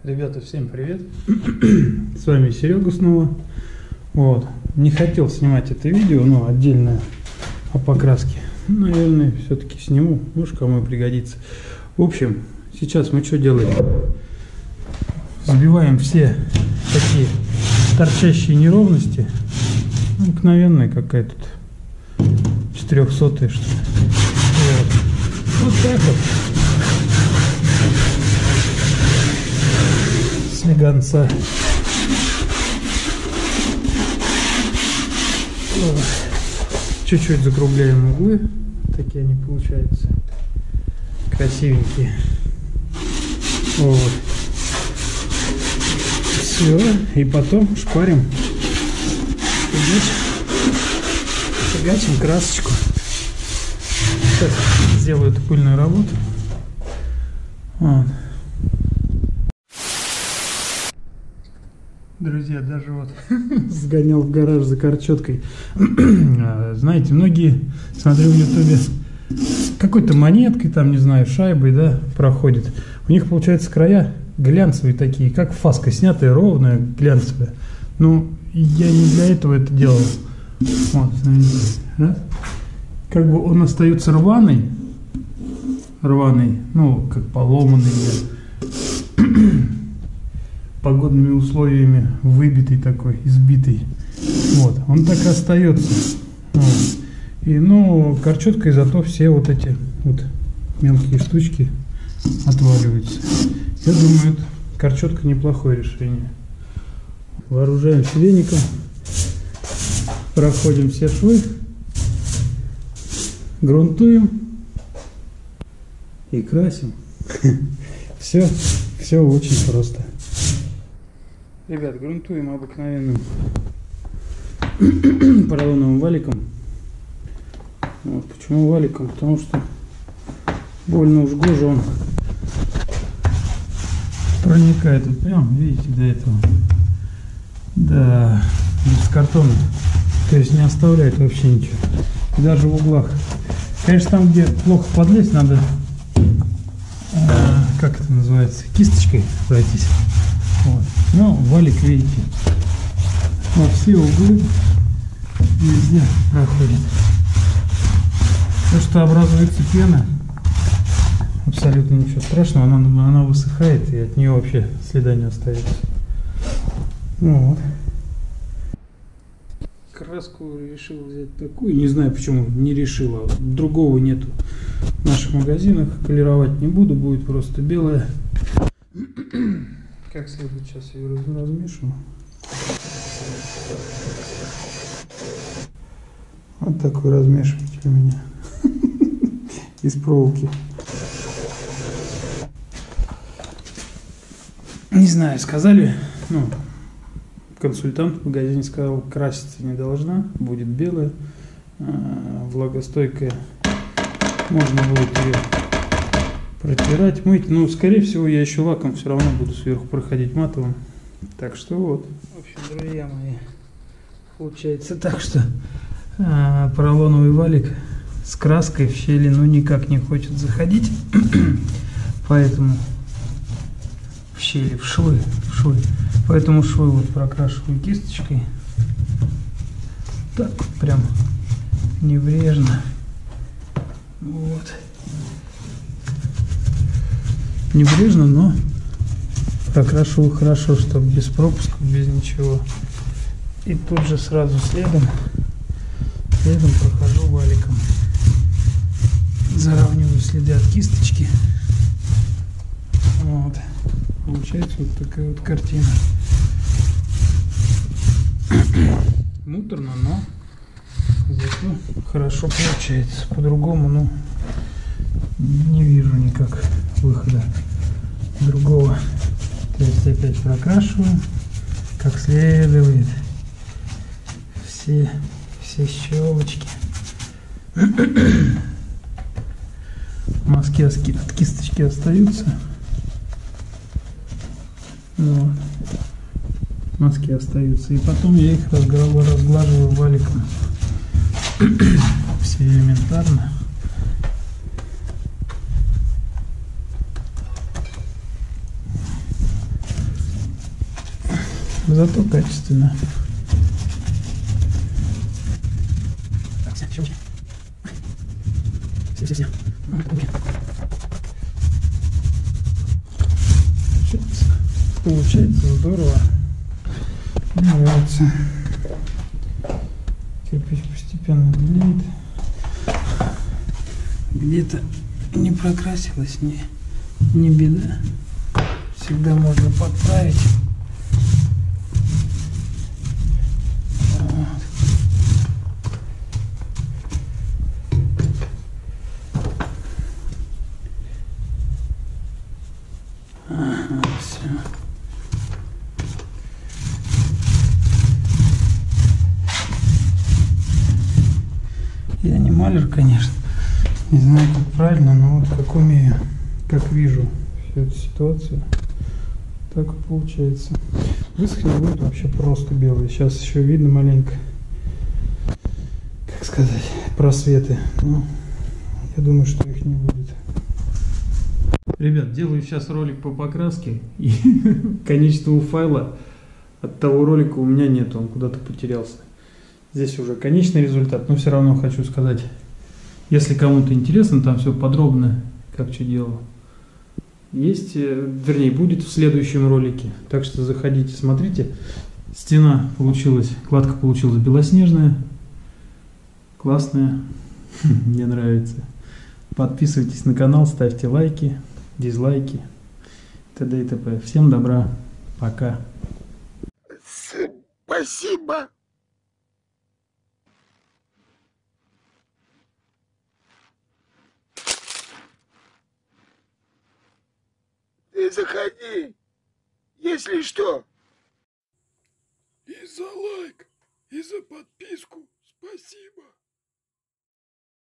Ребята, всем привет! С вами Серега снова. Вот. Не хотел снимать это видео, но отдельное о покраске. Наверное, все-таки сниму, может кому и пригодится. В общем, сейчас мы что делаем? Сбиваем все такие торчащие неровности. Обыкновенная какая-то тут 400-я, что ли. Вот так вот. Слегонца. Чуть-чуть закругляем углы. Такие они получаются. Красивенькие. Вот. Все. И потом шпарим. Фигачим красочку. Сейчас сделаю эту пыльную работу. Вот. Друзья, даже вот сгонял в гараж за корчеткой. Знаете, многие, смотрю в ютубе, какой-то монеткой, там, не знаю, шайбой, да, проходит. У них, получается, края глянцевые такие, как фаска, снятая, ровная, глянцевая. Ну, я не для этого это делал. Вот, смотрите, да? Как бы он остается рваный, ну, как поломанный, погодными условиями выбитый такой, избитый. Вот, он так и остается. Вот. И, ну, корчеткой зато все вот эти вот мелкие штучки отваливаются. Я думаю, это корчетка неплохое решение. Вооружаемся веником, проходим все швы, грунтуем и красим. Все очень просто. Ребят, грунтуем обыкновенным поролоновым валиком. Вот, почему валиком? Потому что больно уж гоже он проникает. Вот прям, видите, до этого. Да, без картона. То есть не оставляет вообще ничего. И даже в углах. Конечно, там, где плохо подлезть, надо, как это называется, кисточкой пройтись. Вот. Ну, валик, видите, во все углы везде проходит. То, что образуется пена, абсолютно ничего страшного, она высыхает, и от нее вообще следа не остается. Вот. Краску решил взять такую, не знаю почему не решил, а другого нету в наших магазинах. Полировать не буду, будет просто белая. Как следует, сейчас я ее размешу. Вот такой размешиватель у меня из проволоки. Не знаю, сказали, ну, консультант в магазине сказал, краситься не должна, будет белая, влагостойкая. Можно будет ее протирать, мыть. Но, скорее всего, я еще лаком все равно буду сверху проходить матовым. Так что вот. В общем, друзья мои, получается так, что поролоновый валик с краской в щели ну никак не хочет заходить. Поэтому в щели, в швы. Поэтому швы вот прокрашиваю кисточкой. Так вот прям небрежно. Вот. Небрежно, но прокрашиваю хорошо, чтобы без пропусков, без ничего. И тут же сразу следом прохожу валиком. Заравниваю следы от кисточки. Вот. Получается вот такая вот картина. Муторно, но зато хорошо получается. По-другому, ну, не вижу никак выхода другого. То есть опять прокрашиваю как следует все щелочки. Мазки от кисточки остаются. Вот. Мазки остаются. И потом я их разглаживаю валиком. Все элементарно. Зато качественно. Так, все. Все. Получается здорово. Мне нравится. Кирпич постепенно белеет. Где-то не прокрасилось, не беда. Всегда можно подправить. Вот. Ага, все. Я не малер, конечно. Не знаю, как правильно, но вот как умею, как вижу всю эту ситуацию, так и получается. Высохнет будет вообще просто белый. Сейчас еще видно маленько, как сказать, просветы. Но я думаю, что их не будет. Ребят, делаю сейчас ролик по покраске, и конечного файла от того ролика у меня нет, он куда-то потерялся. Здесь уже конечный результат, но все равно хочу сказать, если кому-то интересно, там все подробно, как что делал. Есть, вернее, будет в следующем ролике, так что заходите, смотрите. Стена получилась, кладка получилась белоснежная, классная, мне нравится. Подписывайтесь на канал, ставьте лайки, дизлайки, т.д. и т.п. Всем добра, пока. Спасибо. Ты заходи, если что. И за лайк, и за подписку спасибо.